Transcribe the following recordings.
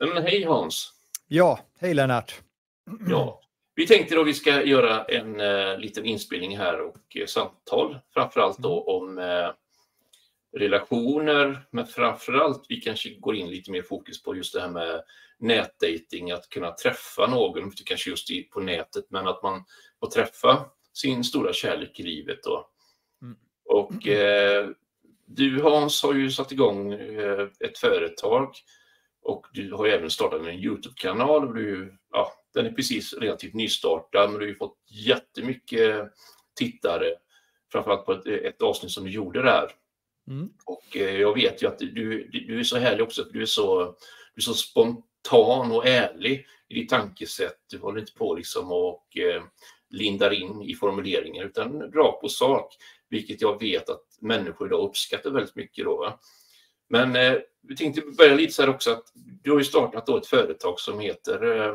Men hej Hans. Ja, hej Lennart. Ja, vi tänkte då vi ska göra en liten inspelning här och samtal. Framförallt då om relationer, men framförallt vi kanske går in lite mer fokus på just det här med nätdating, att kunna träffa någon, inte kanske just på nätet, men att man får träffa sin stora kärlek i livet då. Och du Hans har ju satt igång ett företag och du har ju även startat en YouTube-kanal och den är precis relativt nystartad, men du har ju fått jättemycket tittare, framförallt på ett avsnitt som du gjorde där. Och jag vet ju att du är så härlig också, för du är så spontan och ärlig i ditt tankesätt. Du håller inte på liksom och lindar in i formuleringar, utan rakt på sak, vilket jag vet att människor idag uppskattar väldigt mycket då, va? Men vi tänkte börja lite så här också, att du har ju startat då ett företag som heter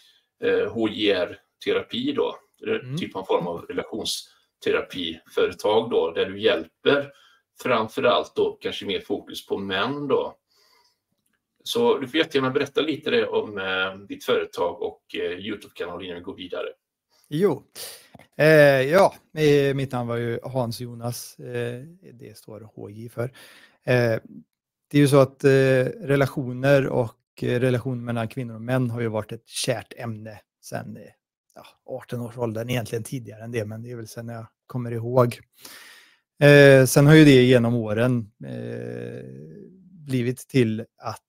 HJR-terapi då, typ av form av relationsterapiföretag då, där du hjälper framförallt då kanske mer fokus på män då. Så du får jättegärna berätta lite om ditt företag och YouTube-kanal innan vi går vidare. Jo, mitt namn var ju Hans Jonas, det står HJ för. Det är ju så att relationer och relationer mellan kvinnor och män har ju varit ett kärt ämne sedan 18 års åldern, egentligen tidigare än det, men det är väl sen jag kommer ihåg. Sen har ju det genom åren blivit till att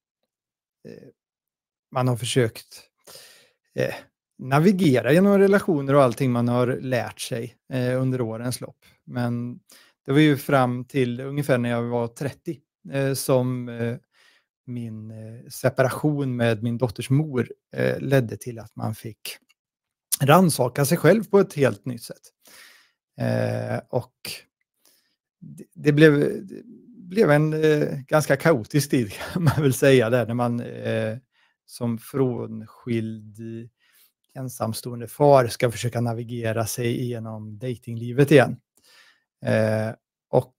man har försökt navigera genom relationer och allting man har lärt sig under årens lopp. Men det var ju fram till ungefär när jag var 30 som min separation med min dotters mor ledde till att man fick rannsaka sig själv på ett helt nytt sätt. Och det blev en ganska kaotisk tid, kan man väl säga, där när man som frånskild ensamstående far ska försöka navigera sig igenom datinglivet igen. Och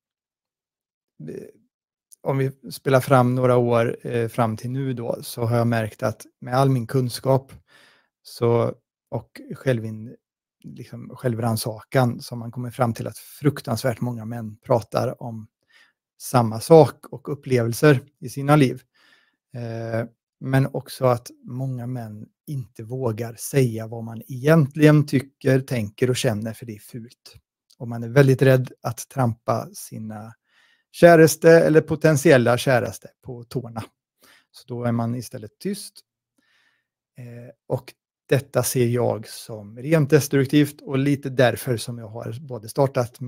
om vi spelar fram några år fram till nu då, så har jag märkt att med all min kunskap och självrannsakan, som man kommer fram till att fruktansvärt många män pratar om samma sak och upplevelser i sina liv. Men också att många män inte vågar säga vad man egentligen tycker, tänker och känner, för det är fult. Och man är väldigt rädd att trampa sina käraste eller potentiella käraste på tårna. Så då är man istället tyst. Och detta ser jag som rent destruktivt, och lite därför som jag har både startat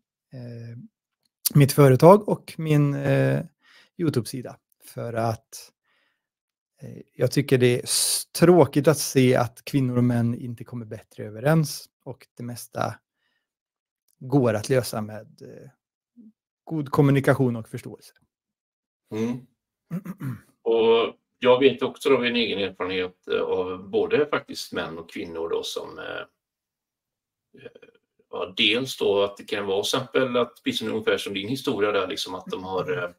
mitt företag och min YouTube-sida. För att jag tycker det är tråkigt att se att kvinnor och män inte kommer bättre överens, och det mesta går att lösa med god kommunikation och förståelse. Och jag vet också av en egen erfarenhet av både faktiskt män och kvinnor då, som dels då att det kan vara exempel att precis ungefär som din historia där, liksom att de har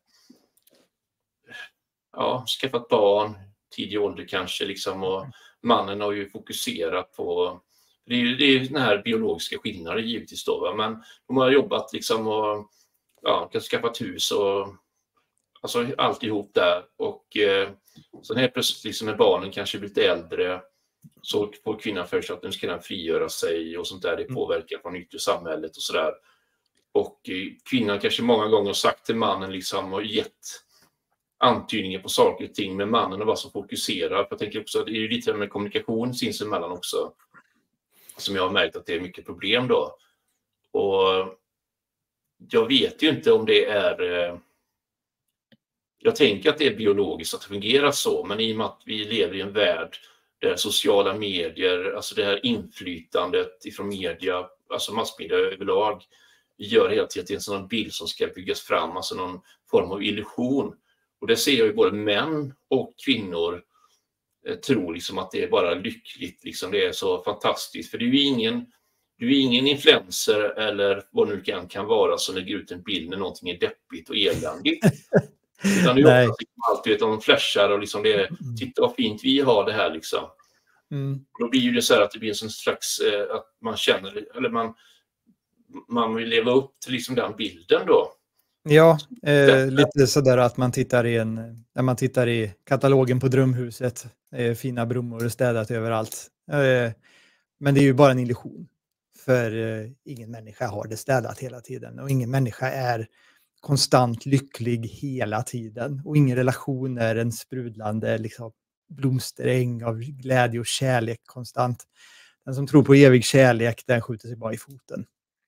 skaffat barn tidig ålder kanske liksom, och mannen har ju fokuserat på det är den här biologiska skillnaden givetvis då, va? Men de har jobbat liksom och kanske skaffat hus och alltså alltihop där, och sen helt plötsligt liksom när barnen kanske blivit äldre, så får kvinnan för sig att den ska frigöra sig och sånt där, det påverkar från yttre samhället och sådär. Och kvinnan kanske många gånger har sagt till mannen liksom, och gett antydningar på saker och ting, med mannen och var så fokuserad. Jag tänker också att det är ju lite med kommunikation sinsemellan också, som jag har märkt att det är mycket problem då. Och jag vet ju inte om det är jag tänker att det är biologiskt att det fungerar så, men i och med att vi lever i en värld där sociala medier, alltså det här inflytandet ifrån media, alltså massmedia överlag, gör hela tiden en sån bild som ska byggas fram, alltså någon form av illusion. Och det ser jag ju både män och kvinnor tror liksom att det är bara lyckligt, liksom det är så fantastiskt. För du är ingen influencer eller vad nu kan vara som lägger ut en bild när någonting är deppigt och eländigt. Utan det är Nej. oftast liksom allt, vet, de flashar och liksom det, titta vad fint vi har det här liksom. Då blir det så här att det blir en sån slags, att man känner, eller man vill leva upp till liksom den bilden då. Ja, lite sådär att man tittar när man tittar i katalogen på Drömhuset, fina blommor städat överallt. Men det är ju bara en illusion. För ingen människa har det städat hela tiden och ingen människa är konstant lycklig hela tiden. Och ingen relation är en sprudlande liksom, blomsteräng av glädje och kärlek konstant. Den som tror på evig kärlek, den skjuter sig bara i foten.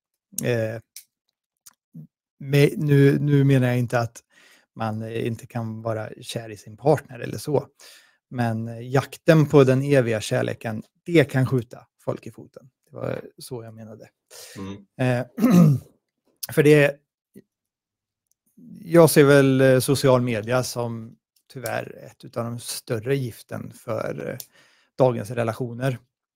Nu menar jag inte att man inte kan vara kär i sin partner eller så. Men jakten på den eviga kärleken, det kan skjuta folk i foten. Det var så jag menade. För jag ser väl social media som tyvärr ett av de större giften för dagens relationer.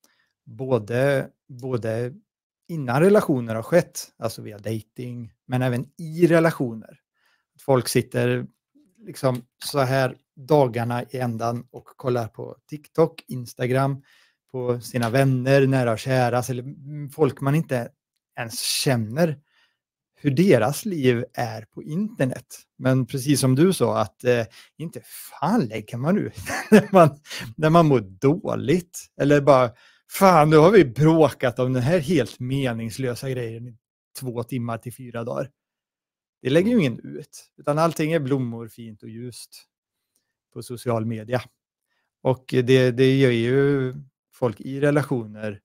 Både innan relationer har skett, alltså via dating, men även i relationer. Folk sitter liksom så här dagarna i ändan och kollar på TikTok, Instagram, på sina vänner, nära och kära, eller folk man inte ens känner, hur deras liv är på internet. Men precis som du sa, att inte fan lägger man ut när man mår dåligt. Eller bara, fan nu har vi bråkat om den här helt meningslösa grejen i 2 timmar till 4 dagar. Det lägger ju ingen ut. Utan allting är blommor, fint och ljust på social media. Och det gör ju folk i relationer.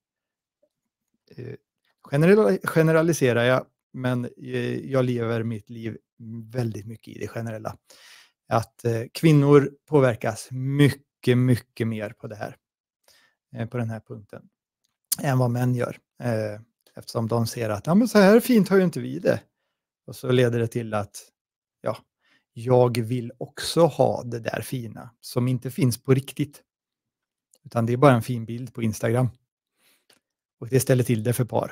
Generaliserar jag, men jag lever mitt liv väldigt mycket i det generella. Att kvinnor påverkas mycket, mycket mer på det här. På den här punkten. Än vad män gör. Eftersom de ser att men så här fint har ju inte vi det. Och så leder det till att jag vill också ha det där fina som inte finns på riktigt. Utan det är bara en fin bild på Instagram. Och det ställer till det för par.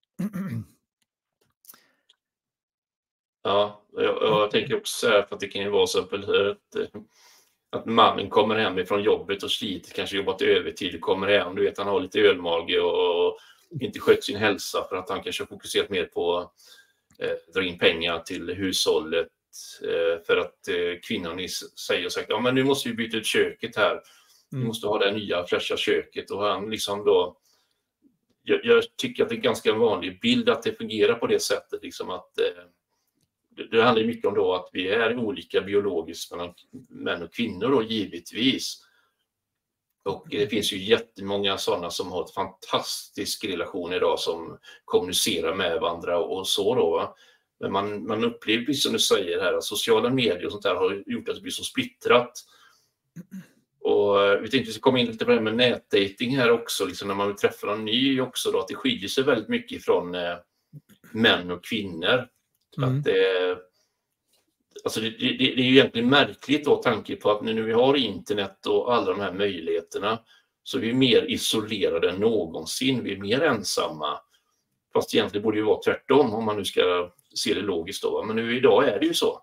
Ja, jag tänker också så här, för att det kan ju vara så att mannen kommer hem ifrån jobbet och sliter, kanske jobbat övertid, kommer hem, du vet han har lite ölmage och inte skött sin hälsa för att han kanske har fokuserat mer på att dra in pengar till hushållet, för att kvinnan säger så här, men nu måste vi byta ut köket här. Vi måste ha det nya fräscha köket, och han liksom då, jag tycker att det är ganska vanlig bild att det fungerar på det sättet, liksom att det handlar mycket om då att vi är olika biologiskt mellan män och kvinnor då, givetvis. Och det finns ju jättemånga sådana som har ett fantastisk relation idag, som kommunicerar med varandra och så då. Men man upplever, precis som du säger här, att sociala medier och sånt där har gjort att det blir så splittrat. Och vi tänkte att vi ska komma in lite på det här med nätdating här också, liksom när man vill träffa någon ny också då, att det skiljer sig väldigt mycket från män och kvinnor. Att alltså det är ju egentligen märkligt då, tanke på att nu vi har internet och alla de här möjligheterna, så vi är mer isolerade än någonsin, vi är mer ensamma. Fast egentligen borde det ju vara tvärtom, om man nu ska se det logiskt då. Men nu idag är det ju så.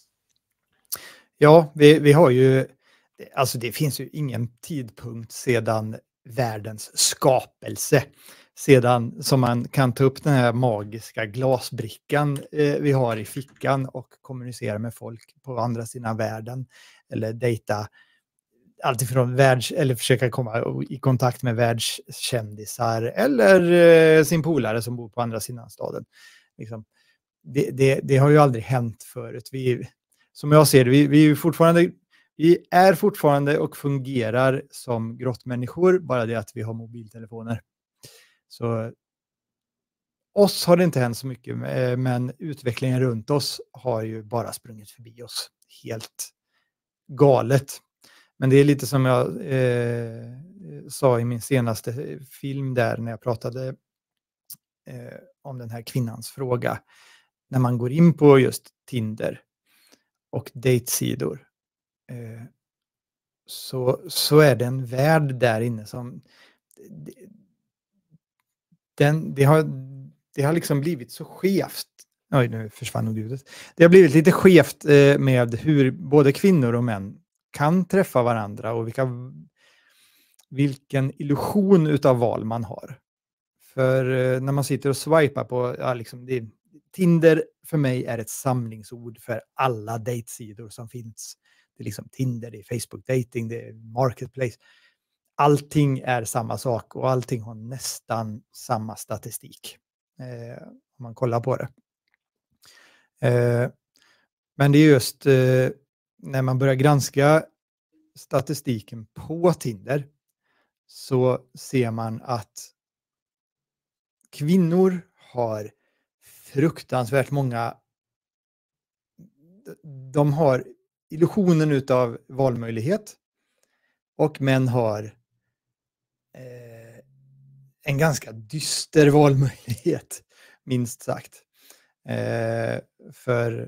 Ja, vi har ju, alltså det finns ju ingen tidpunkt sedan världens skapelse, sedan som man kan ta upp den här magiska glasbrickan vi har i fickan och kommunicera med folk på andra sidan världen, eller dejta alltifrån eller försöka komma i kontakt med världskändisar eller sin polare som bor på andra sidan staden. Liksom, det har ju aldrig hänt förut. Som jag ser det, vi är fortfarande och fungerar som grottmänniskor, bara det att vi har mobiltelefoner. Så oss har det inte hänt så mycket, men utvecklingen runt oss har ju bara sprungit förbi oss helt galet. Men det är lite som jag sa i min senaste film där, när jag pratade om den här kvinnans fråga. När man går in på just Tinder och dejtsidor, så är det en värld där inne som det har liksom blivit så skevt. Oj, nu försvann nog ljudet. Det har blivit lite skevt med hur både kvinnor och män kan träffa varandra och vilken illusion utav val man har. För när man sitter och swipar på, Tinder för mig är ett samlingsord för alla dejtsidor som finns. Det är liksom Tinder, det är Facebook dating, det är Marketplace. Allting är samma sak och allting har nästan samma statistik. Om man kollar på det. Men det är just när man börjar granska statistiken på Tinder så ser man att kvinnor har fruktansvärt många. De har illusionen utav valmöjlighet och män har en ganska dyster valmöjlighet, minst sagt. För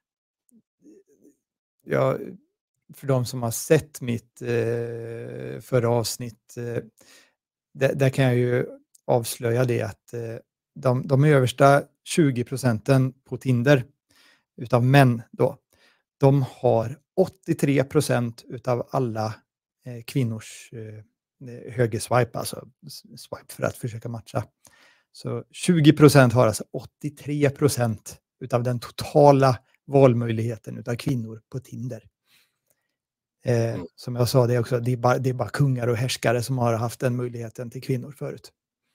de som har sett mitt förra avsnitt, där kan jag ju avslöja det att de översta 20% på Tinder utav män då, de har 83% utav alla kvinnors högerswipe, alltså swipe för att försöka matcha. Så 20% har alltså 83% utav den totala valmöjligheten utav kvinnor på Tinder. Som jag sa, det är bara kungar och härskare som har haft den möjligheten till kvinnor förut.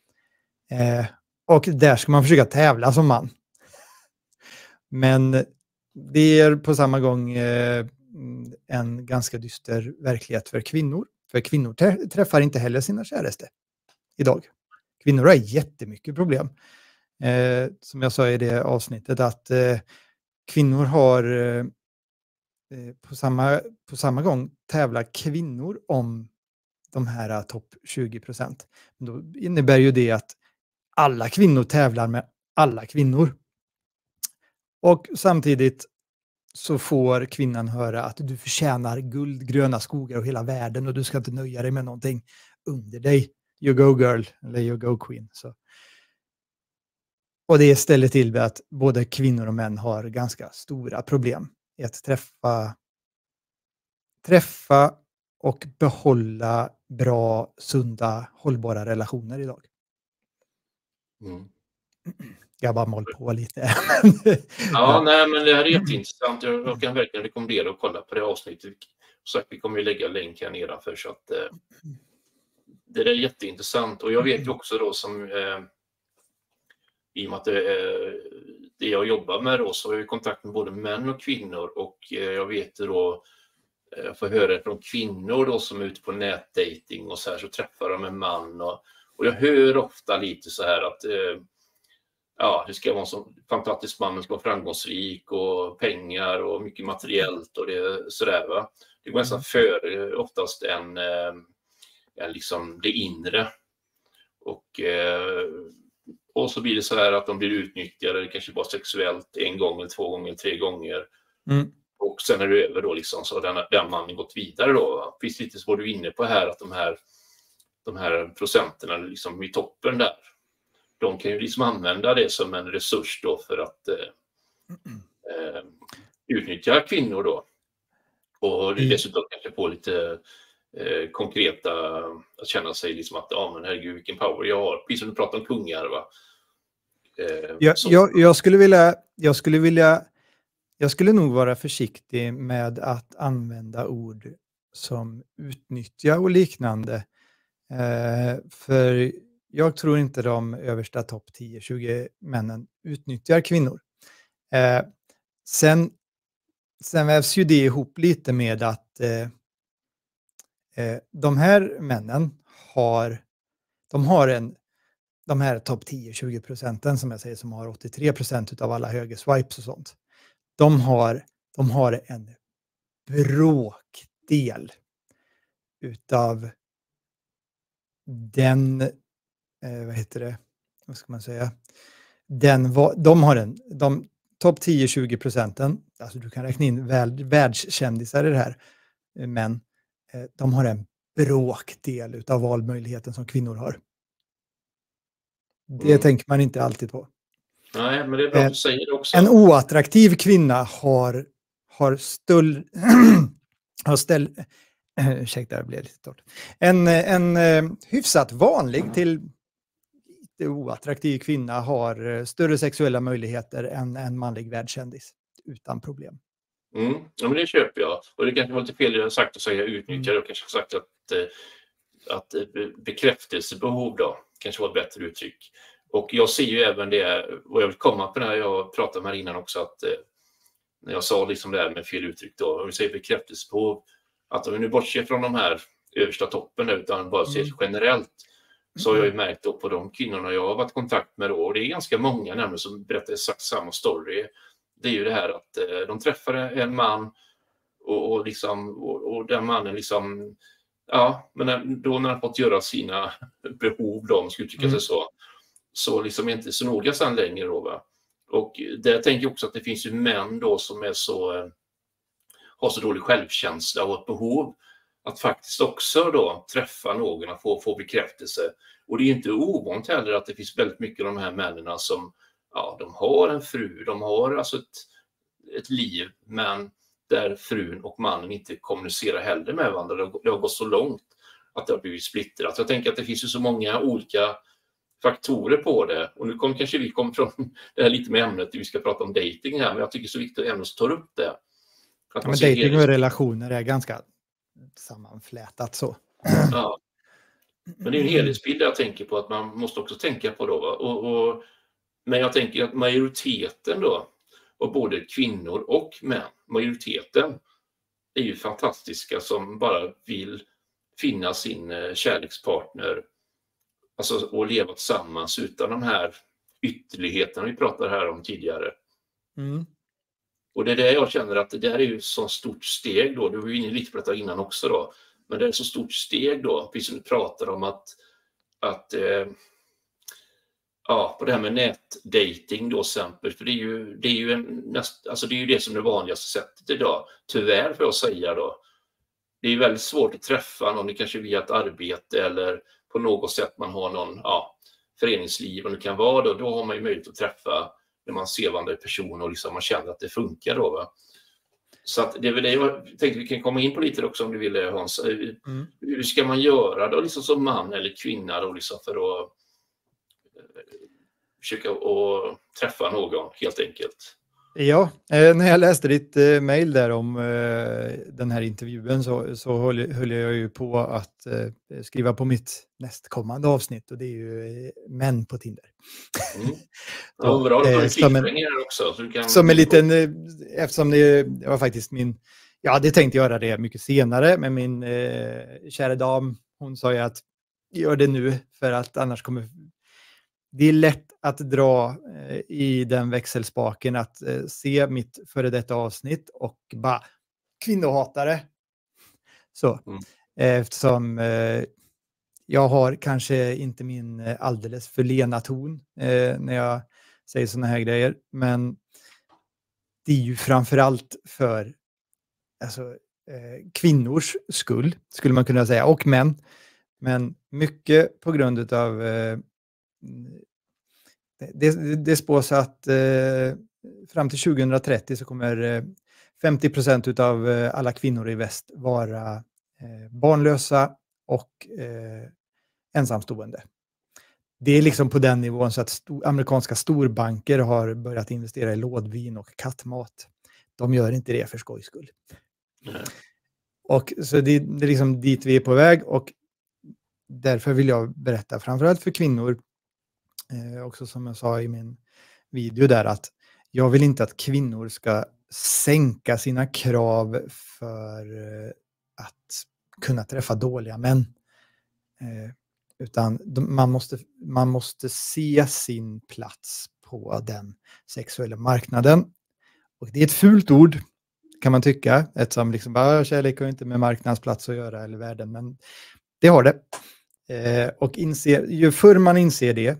Och där ska man försöka tävla som man. Men det är på samma gång en ganska dyster verklighet för kvinnor. För kvinnor träffar inte heller sina käraste idag. Kvinnor har jättemycket problem. Som jag sa i det avsnittet att kvinnor har på samma gång tävlar kvinnor om de här topp 20%. Då innebär ju det att alla kvinnor tävlar med alla kvinnor. Och samtidigt så får kvinnan höra att du förtjänar guld, gröna skogar och hela världen och du ska inte nöja dig med någonting under dig. You go girl, eller you go queen. Så. Och det ställer till med att både kvinnor och män har ganska stora problem i att träffa och behålla bra, sunda, hållbara relationer idag. Jag bara mål på lite. Nej, men det här är jätteintressant. Jag kan verkligen rekommendera att kolla på det avsnittet. Så att vi kommer att lägga länk här nedanför så att det är jätteintressant. Och jag vet ju också då som i och med att det jag jobbar med då så har jag kontakt med både män och kvinnor och jag vet då jag får höra från kvinnor då som är ute på nätdating och så här så träffar de en man och jag hör ofta lite så här att det ska vara en så fantastisk man, som ska vara framgångsrik och pengar och mycket materiellt och det sådär va. Det går nästan för oftast en liksom det inre och så blir det så här att de blir utnyttjade kanske bara sexuellt en gång eller 2 gånger, 3 gånger. Och sen är det över då liksom så den mannen gått vidare då. Va? Finns lite så var du inne på här att de här procenterna liksom i toppen där. De kan ju liksom använda det som en resurs då för att utnyttja kvinnor då. Och dessutom kanske få lite konkreta att känna sig liksom att men herregud vilken power jag har. Precis som du pratar om kungar va. Jag skulle nog vara försiktig med att använda ord som utnyttja och liknande. För jag tror inte de översta topp 10-20 männen utnyttjar kvinnor. Sen vävs ju det ihop lite med att de här männen de här topp 10-20% som jag säger som har 83% av alla högerswipes och sånt. De har en bråkdel utav den vad ska man säga? De topp 10-20%, alltså du kan räkna in världskändisar i det här, men de har en bråkdel utav valmöjligheten som kvinnor har. Det tänker man inte alltid på. Nej, men det är bra att du säger det också. En oattraktiv kvinna har ursäkta, det blev lite torrt. En hyfsat vanlig till lite oattraktiv kvinna har större sexuella möjligheter än en manlig världskändis utan problem. Ja, men det köper jag. Och det kanske var lite fel jag sagt att säga utnyttja. Jag kanske sagt att bekräftelsebehov då kanske var ett bättre uttryck. Och jag ser ju även det, och jag vill komma på det här jag pratade med innan också, att när jag sa liksom det här med fel uttryck då, om vi säger bekräftelsebehov, att om vi nu bortser från de här översta toppen utan bara ser generellt, så har jag ju märkt då på de kvinnorna jag har varit i kontakt med då, och det är ganska många nämligen som berättar exakt samma story. Det är ju det här att de träffade en man och den mannen liksom, ja, men då när han fått göra sina behov då, om man ska uttrycka sig så liksom inte så noga sen längre då, va? Och där tänker jag också att det finns ju män då som är har så dålig självkänsla och ett behov att faktiskt också då träffa någon och få bekräftelse. Och det är inte ovanligt heller att det finns väldigt mycket av de här männen som, ja, de har en fru, de har alltså ett liv, men där frun och mannen inte kommunicerar heller med varandra. Det har gått så långt att det har blivit splittrat. Jag tänker att det finns ju så många olika faktorer på det. Och nu kanske vi kommer från det här lite med ämnet, vi ska prata om dating här, men jag tycker det är så viktigt att ämnet tar upp det. Att men dating och relationer är ganska sammanflätat så. Ja. Men det är en helhetsbild jag tänker på att man måste också tänka på då. Va? Men jag tänker att majoriteten då, och både kvinnor och män, majoriteten är ju fantastiska som bara vill finna sin kärlekspartner, alltså, och leva tillsammans utan de här ytterligheterna vi pratade här om tidigare. Och det är det jag känner att det där är ju så stort steg då, du var ju inne lite på detta innan också då, men det är så stort steg då, precis som du pratar om att på det här med nätdating då exempel, för det är ju det som är det vanligaste sättet idag, tyvärr får jag säga då. Det är väldigt svårt att träffa någon, det kanske via ett arbete eller på något sätt man har någon föreningsliv, och det kan vara då har man ju möjlighet att träffa när man ser varandra personer och liksom man känner att det funkar då, va? Så att det är väl det jag tänkte vi kan komma in på lite också om du vill, Hans. Hur ska man göra då liksom som man eller kvinna då liksom för att försöka att träffa någon helt enkelt? Ja, när jag läste ditt mejl där om den här intervjun så höll jag ju på att skriva på mitt nästkommande avsnitt, och det är ju män på Tinder. Ja, bra, du får också. Så du kan... Som en liten, eftersom det var faktiskt jag hade tänkt göra det mycket senare, men min kära dam, hon sa ju att gör det nu, för att annars kommer... Det är lätt att dra i den växelspaken att se mitt före detta avsnitt och bara kvinnohatare. Så, eftersom jag har kanske inte min alldeles för lena ton när jag säger såna här grejer, men det är ju framförallt för kvinnors skull, skulle man kunna säga, och män. Men mycket på grund av det spås att fram till 2030 så kommer 50% av alla kvinnor i väst vara barnlösa och ensamstående. Det är liksom på den nivån så att amerikanska storbanker har börjat investera i lådvin och kattmat. De gör inte det för skojs skull. Och så det är liksom dit vi är på väg, och därför vill jag berätta framförallt för kvinnor, också som jag sa i min video där, att jag vill inte att kvinnor ska sänka sina krav för att kunna träffa dåliga män. Utan man måste se sin plats på den sexuella marknaden. Och det är ett fult ord, kan man tycka, eftersom liksom, kärlek har inte med marknadsplats att göra eller världen, men det har det. Och ju förr man inser det,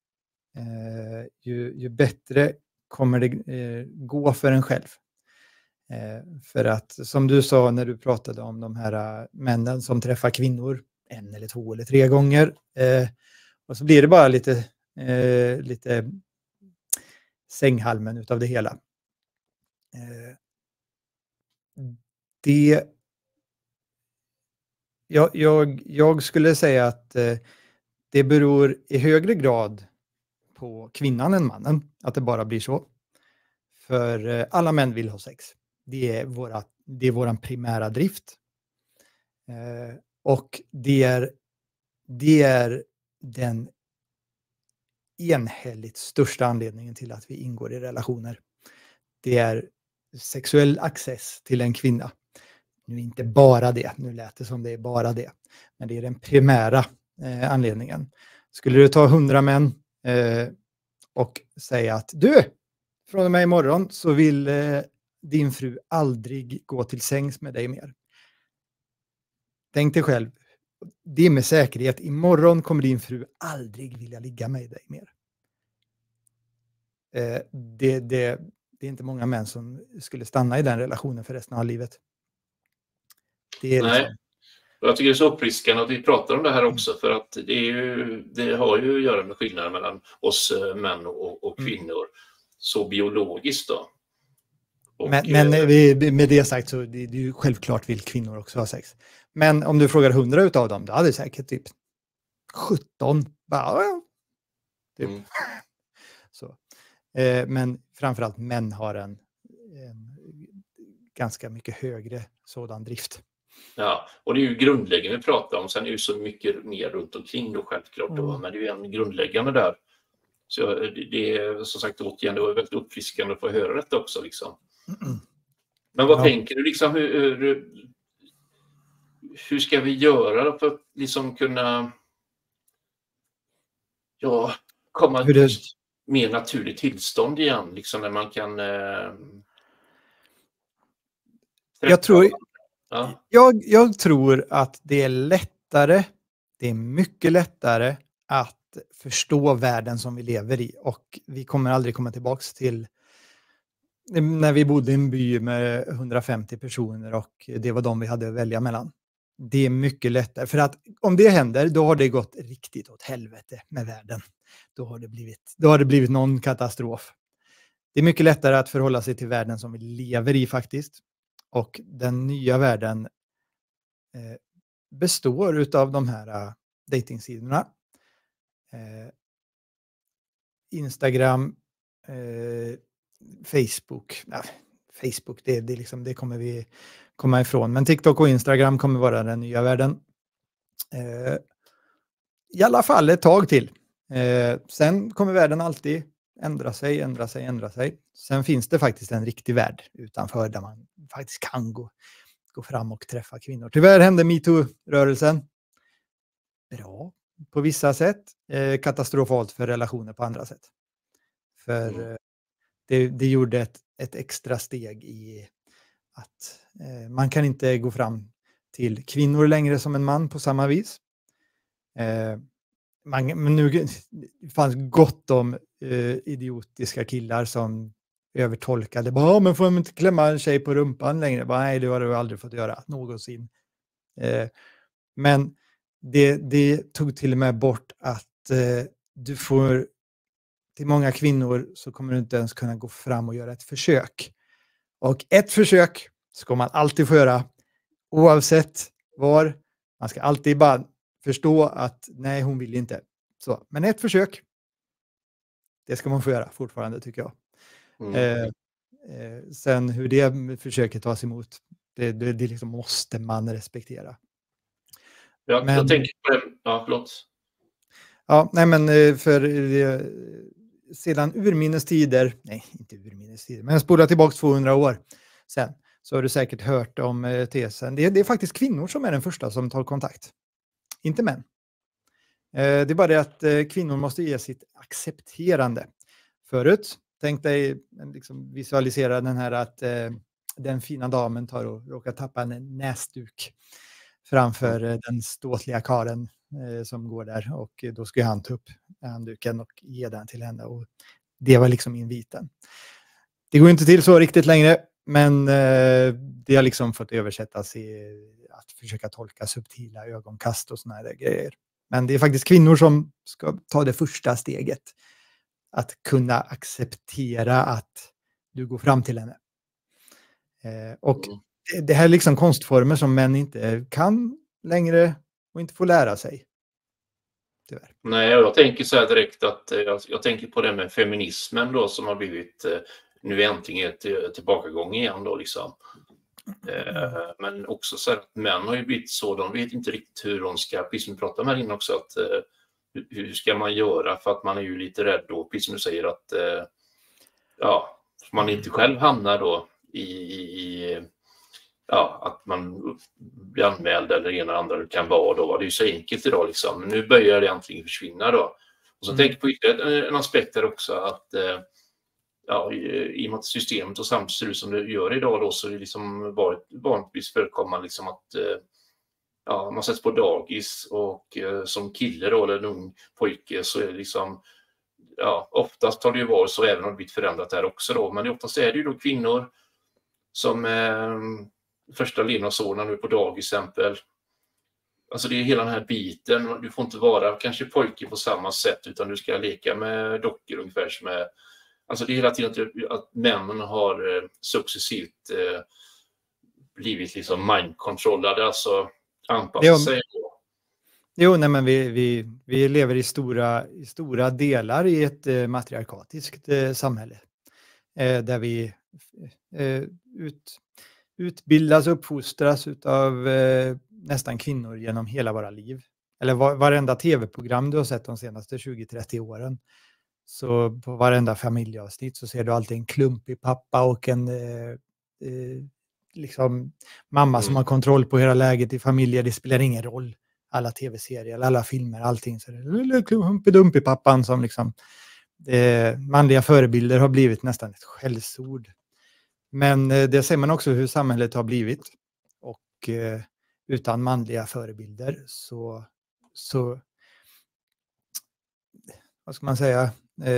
ju bättre kommer det gå för en själv. För att, som du sa när du pratade om de här männen som träffar kvinnor 1 eller 2 eller 3 gånger, och så blir det bara lite sänghalmen utav det hela. Jag skulle säga att det beror i högre grad på kvinnan än mannen, att det bara blir så. För alla män vill ha sex. Det är våran primära drift. Och det är den enhälligt största anledningen till att vi ingår i relationer. Det är sexuell access till en kvinna. Nu inte bara det, nu lät det som det är bara det. Men det är den primära anledningen. Skulle du ta 100 män och säga att du, från och med imorgon så vill din fru aldrig gå till sängs med dig mer. Tänk dig själv, det är med säkerhet, imorgon kommer din fru aldrig vilja ligga med dig mer. Det är inte många män som skulle stanna i den relationen för resten av livet. Det är liksom... Nej, jag tycker det är så uppfriskande att vi pratar om det här också, för att det har ju att göra med skillnaden mellan oss män och kvinnor, så biologiskt då. Och, men med det sagt så det är ju självklart vill kvinnor också ha sex. Men om du frågar 100 utav dem, då hade säkert typ 17. Typ. Så. Men framförallt män har en ganska mycket högre sådan drift. Ja, och det är ju grundläggande vi pratar om. Sen är det ju så mycket mer runt omkring då självklart. Då, men det är ju en grundläggande där. Så det är som sagt återigen, det var väldigt uppfriskande att få höra detta också. Liksom. Men vad tänker du liksom, hur ska vi göra för att liksom kunna komma till ett mer naturligt tillstånd igen, liksom när man kan Jag tror att det är lättare, det är mycket lättare att förstå världen som vi lever i, och vi kommer aldrig komma tillbaks till när vi bodde i en by med 150 personer och det var de vi hade att välja mellan. Det är mycket lättare, för att om det händer, då har det gått riktigt åt helvete med världen. Då har det blivit någon katastrof. Det är mycket lättare att förhålla sig till världen som vi lever i faktiskt. Och den nya världen består utav de här datingsidorna. Instagram, Facebook. Facebook, det kommer vi komma ifrån. Men TikTok och Instagram kommer vara den nya världen. I alla fall ett tag till. Sen kommer världen alltid ändra sig. Sen finns det faktiskt en riktig värld utanför där man faktiskt kan gå fram och träffa kvinnor. Tyvärr hände MeToo-rörelsen. Bra på vissa sätt. Katastrofalt för relationer på andra sätt. För det gjorde ett extra steg i att man kan inte gå fram till kvinnor längre som en man på samma vis. Men nu det fanns gott om idiotiska killar som övertolkade. Men får man inte klämma en tjej på rumpan längre? Nej, det har du aldrig fått göra någonsin. Men det tog till och med bort att du får, till många kvinnor så kommer du inte ens kunna gå fram och göra ett försök. Och ett försök ska man alltid få göra oavsett var. Man ska alltid bara förstå att nej, hon vill inte. Så, men ett försök, det ska man få göra fortfarande, tycker jag. Sen hur det försöket tas emot, det liksom måste man respektera. Ja, jag tänker på det. Ja, förlåt. Ja, nej men sedan urminnes tider, nej inte urminnes tider, men spola tillbaka 200 år sen, så har du säkert hört om tesen. Det är faktiskt kvinnor som är den första som tar kontakt. Inte män. Det är bara det att kvinnor måste ge sitt accepterande. Förut, tänk dig liksom visualisera den här att den fina damen tar och råkar tappa en näsduk framför den ståtliga karen som går där, och då ska han ta upp handduken och ge den till henne, och det var liksom inviten. Det går inte till så riktigt längre, men det har liksom fått översättas i att försöka tolka subtila ögonkast och såna här grejer. Men det är faktiskt kvinnor som ska ta det första steget. att kunna acceptera att du går fram till henne. Och det här är liksom konstformer som män inte kan längre och inte får lära sig. Tyvärr. Nej, jag tänker så här direkt att jag tänker på det med feminismen då som har blivit nu äntligen tillbakagång igen då liksom. Men också så här att män har ju blivit så, de vet inte riktigt hur de ska, precis som vi pratade om här inne också, att hur ska man göra, för att man är ju lite rädd då, precis som du säger, att man inte själv hamnar då i att man blir anmäld eller det ena eller andra det kan vara då. Det är ju så enkelt idag liksom. Men nu börjar det äntligen försvinna då. Och så tänker jag på ytterligare en aspekt där också, att i och med att systemet och samtidigt ser ut som det gör idag då, så är det liksom vanligtvis förekommande liksom att man sätts på dagis och som kille då, eller en ung pojke, så är det liksom oftast har det ju varit så, även om det blivit förändrat där också då, men oftast är det ju då kvinnor som första levnadsåren nu på dagis exempel. Alltså det är hela den här biten, du får inte vara kanske pojke på samma sätt, utan du ska leka med dockor ungefär som är. Alltså det är hela tiden att männen har successivt blivit liksom mind-controllade, alltså anpassat sig. Jo, nej, men vi lever i stora delar i ett matriarkatiskt samhälle. Där vi utbildas och uppfostras av nästan kvinnor genom hela våra liv. Eller varenda tv-program du har sett de senaste 20-30 åren. Så på varenda familjeavsnitt så ser du alltid en klumpig pappa och en liksom mamma som har kontroll på hela läget i familjer. Det spelar ingen roll. Alla tv-serier, alla filmer, allting. Så det är klumpig pappan som liksom manliga förebilder har blivit nästan ett skällsord. Men det ser man också hur samhället har blivit. Och utan manliga förebilder så vad ska man säga?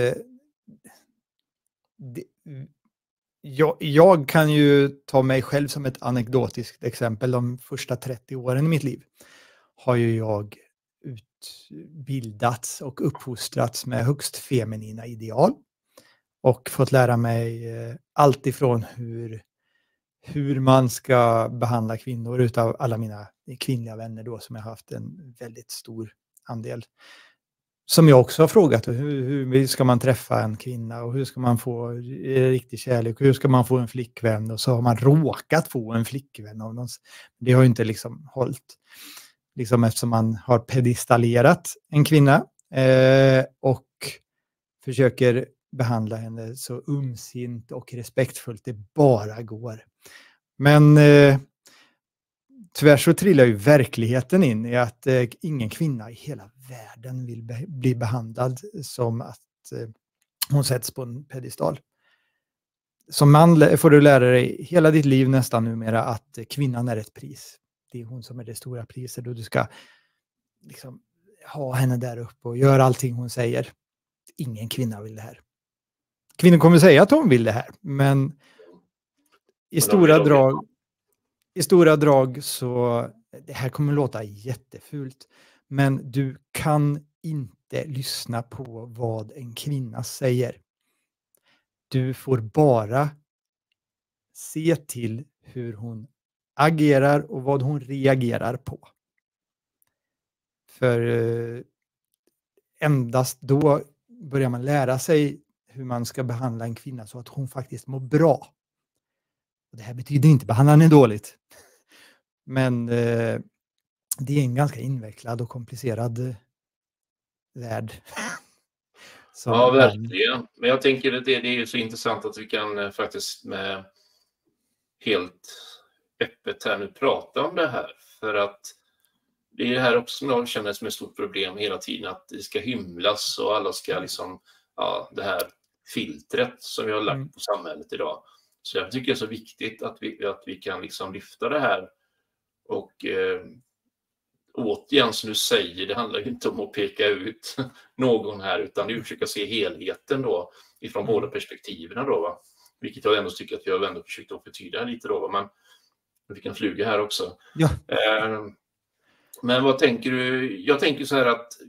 Jag kan ju ta mig själv som ett anekdotiskt exempel. De första 30 åren i mitt liv har ju jag utbildats och uppfostrats med högst feminina ideal. Och fått lära mig allt ifrån hur man ska behandla kvinnor utav alla mina kvinnliga vänner då, som jag haft en väldigt stor andel. Som jag också har frågat, hur ska man träffa en kvinna och hur ska man få riktig kärlek och hur ska man få en flickvän, och så har man råkat få en flickvän av någon. Det har ju inte liksom hållit, liksom, eftersom man har pedestalerat en kvinna och försöker behandla henne så umsint och respektfullt det bara går. Men tyvärr så trillar ju verkligheten in i att ingen kvinna i hela världen vill bli behandlad som att hon sätts på en pedestal. Som man får du lära dig hela ditt liv nästan numera att kvinnan är ett pris. Det är hon som är det stora priset och du ska liksom ha henne där uppe och göra allting hon säger. Ingen kvinna vill det här. Kvinnor kommer säga att hon vill det här, men i stora drag så, det här kommer låta jättefult, men du kan inte lyssna på vad en kvinna säger. Du får bara se till hur hon agerar och vad hon reagerar på. För endast då börjar man lära sig hur man ska behandla en kvinna så att hon faktiskt mår bra. Och det här betyder inte behandla henne dåligt. Men det är en ganska invecklad och komplicerad värld. Ja, verkligen. Men jag tänker att det är ju så intressant att vi kan faktiskt med helt öppet här nu prata om det här. För att det är det här också som jag känner som ett stort problem hela tiden, att det ska hymlas och alla ska liksom, det här filtret som vi har lagt på samhället idag. Så jag tycker det är så viktigt att vi kan liksom lyfta det här. Och återigen som du säger, det handlar inte om att peka ut någon här, utan det är att försöka se helheten då ifrån båda perspektiven då, va? Vilket jag ändå tycker att vi har ändå försökt att förtydliga lite då, va? Men vi kan flyga här också. Ja. Men vad tänker du? Jag tänker så här att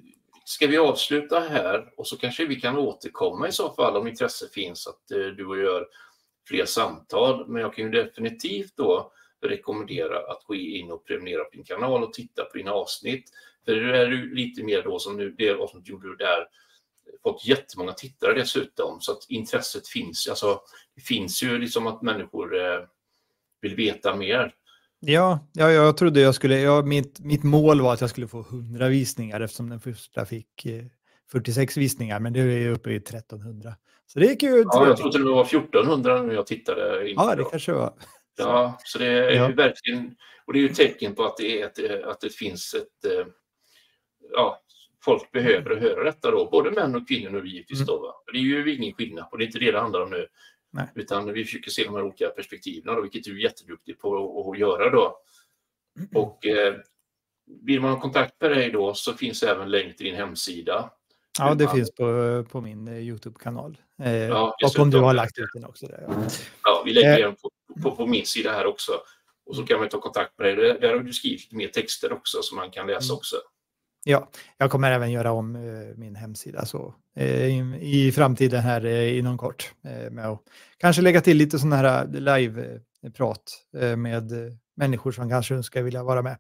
ska vi avsluta här och så kanske vi kan återkomma i så fall om intresse finns att du och gör fler samtal. Men jag kan ju definitivt då rekommendera att gå in och prenumerera på din kanal och titta på dina avsnitt. För det är ju lite mer då som nu, det avsnitt gjorde du där, fått jättemånga tittare dessutom, så att intresset finns. Alltså, det finns ju liksom att människor vill veta mer. Ja, jag trodde jag skulle, mitt mål var att jag skulle få 100 visningar eftersom den första fick 46 visningar, men det är uppe i 1300. Så det gick ju trevligt. Ja, jag trodde det var 1400 när jag tittade in. Ja, det kanske var. Ja, så det är ju verkligen, och det är ju ett tecken på att det finns ett, folk behöver höra detta då, både män och kvinnor nu givetvis då, va? Det är ju ingen skillnad och det är inte det handlar om nu. Nej. Utan vi försöker se de här olika perspektiven då, vilket du är jätteduktig på att göra då. Och vill man ha kontakt med dig då så finns även länk till din hemsida. Ja, det finns på min YouTube-kanal. Och om du har lagt ut den också där. Ja, vi lägger den på min sida här också. Och så kan man ta kontakt med dig. Där har du skrivit lite mer texter också som man kan läsa också. Ja, jag kommer även göra om min hemsida så i framtiden här inom kort. Med att kanske lägga till lite sådana här live-prat med människor som kanske ska vilja vara med.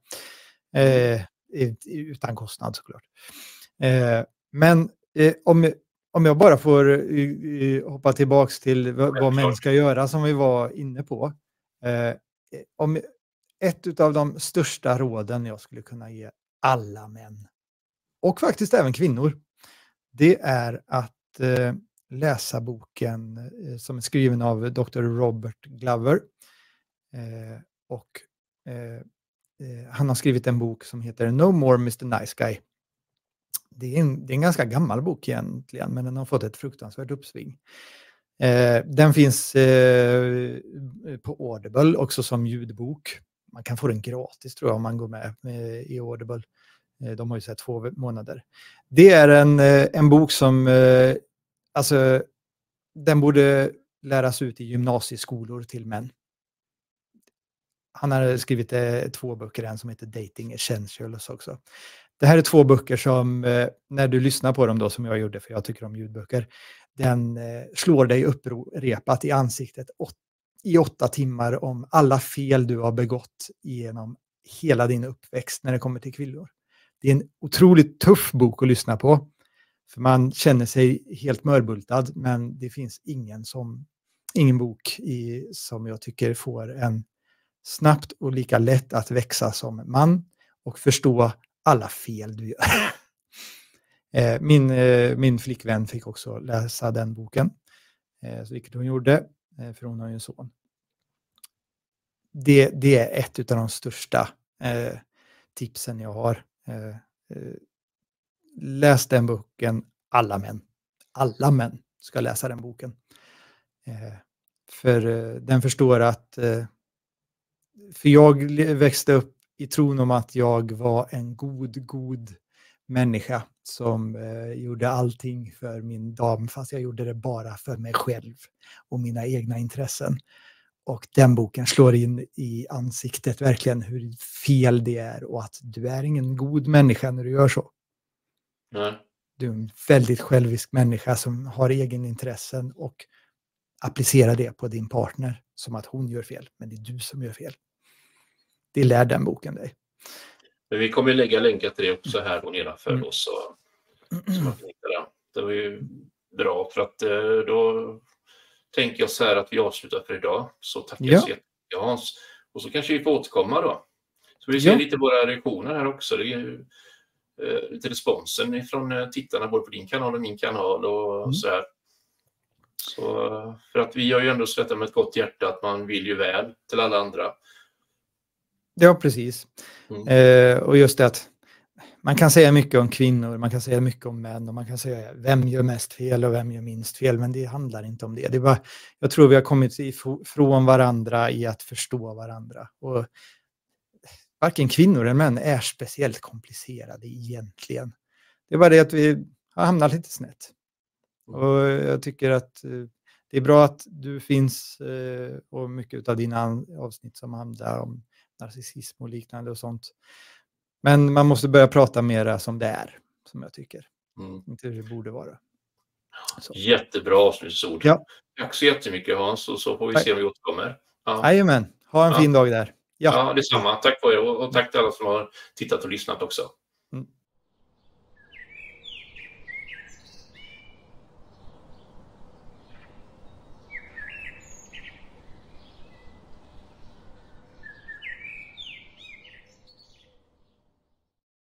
Utan kostnad såklart. Men om jag bara får hoppa tillbaks till vad män ska göra som vi var inne på. Om ett av de största råden jag skulle kunna ge alla män och faktiskt även kvinnor, det är att läsa boken som är skriven av Dr. Robert Glover. Han har skrivit en bok som heter No More Mr. Nice Guy. Det är en ganska gammal bok egentligen, men den har fått ett fruktansvärt uppsving. Den finns på Audible också som ljudbok. Man kan få den gratis tror jag om man går med i Audible. De har ju sett 2 månader. Det är en bok som den borde läras ut i gymnasieskolor till män. Han har skrivit 2 böcker, en som heter Dating Essentials också. Det här är 2 böcker som när du lyssnar på dem då som jag gjorde, för jag tycker om ljudböcker, den slår dig upprepat i ansiktet i 8 timmar om alla fel du har begått genom hela din uppväxt när det kommer till kvinnor. Det är en otroligt tuff bok att lyssna på. För man känner sig helt mörbultad, men det finns ingen bok som jag tycker får en snabbt och lika lätt att växa som man och förstå alla fel du gör. Min flickvän fick också läsa den boken, vilket hon gjorde, för hon har ju en son. Det är ett av de största tipsen jag har. Läs den boken, alla män ska läsa den boken. För den förstår att för jag växte upp i tron om att jag var en god människa som gjorde allting för min dam, fast jag gjorde det bara för mig själv och mina egna intressen. Och den boken slår in i ansiktet verkligen hur fel det är och att du är ingen god människa när du gör så. Nej. Du är en väldigt självisk människa som har egen intressen och applicerar det på din partner som att hon gör fel, men det är du som gör fel. Det lär den boken dig. Men vi kommer lägga länkar till det också här och nedanför oss. Det var ju bra för att då tänker jag så här att vi avslutar för idag. Så tackar jag så jättemycket Hans. Och så kanske vi får återkomma då. Så vi ser lite våra reaktioner här också. Det är ju lite responsen från tittarna både på din kanal och min kanal och så här. Så för att vi har ju ändå släppt med ett gott hjärta att man vill ju väl till alla andra. Ja, precis. Och just det att man kan säga mycket om kvinnor, man kan säga mycket om män och man kan säga vem gör mest fel och vem gör minst fel, men det handlar inte om det. Det är bara, jag tror vi har kommit ifrån varandra i att förstå varandra. Och varken kvinnor eller män är speciellt komplicerade egentligen. Det är bara det att vi har hamnat lite snett. Och jag tycker att det är bra att du finns och mycket av dina avsnitt som handlar om narcissism och liknande och sånt. Men man måste börja prata mer som det är, som jag tycker. Inte hur det borde vara. Så. Jättebra avslutningsord. Ja. Tack så jättemycket Hans, och så får vi se om vi återkommer. Jajamän, ha en fin dag där. Ja, detsamma. Tack på er och tack till alla som har tittat och lyssnat också.